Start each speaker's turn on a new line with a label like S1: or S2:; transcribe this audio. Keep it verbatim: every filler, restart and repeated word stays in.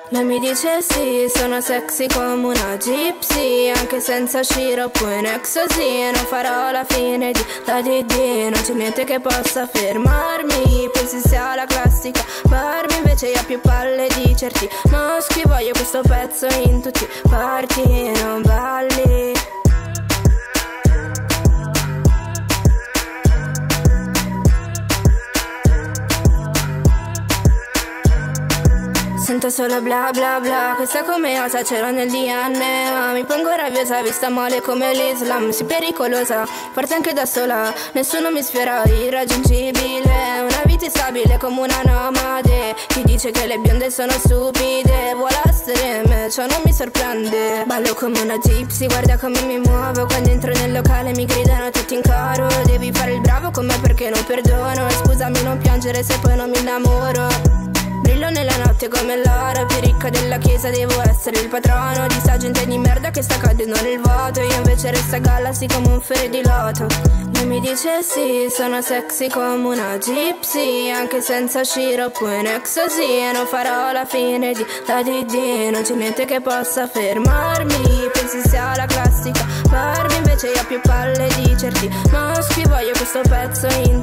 S1: Lei mi dice sì, sono sexy come una gypsy, anche senza sciroppo in ecstasy. Non farò la fine di da di di, non c'è niente che possa fermarmi. Pensi sia la classica Barbie, invece io ho più palle di certi maschi. Voglio questo pezzo in tutti i parti, non balli. Sento solo bla bla bla, questa come osa ce l'ho nel D N A. Mi pongo rabbiosa, vista male come l'Islam. Sì, pericolosa, forte anche da sola, nessuno mi sfiora, irraggiungibile. Una vita instabile come una nomade. Chi dice che le bionde sono stupide vuole essere me, ciò non mi sorprende. Ballo come una gypsy, guarda come mi muovo. Quando entro nel locale mi gridano tutti in coro. Devi fare il bravo con me perché non perdono. Scusami, non piangere se poi non mi innamoro. Brillo nella notte come l'oro, più ricca della chiesa devo essere il patrono di sta gente di merda che sta cadendo nel vuoto. Io invece resto a galla sì come un fiore di loto. Lei mi dice sì, sono sexy come una gypsy, anche senza sciroppo in ecstasy. E non farò la fine di da di di, non c'è niente che possa fermarmi. Pensi sia la classica Barbie, invece io ho più palle di certi maschi. Voglio questo pezzo in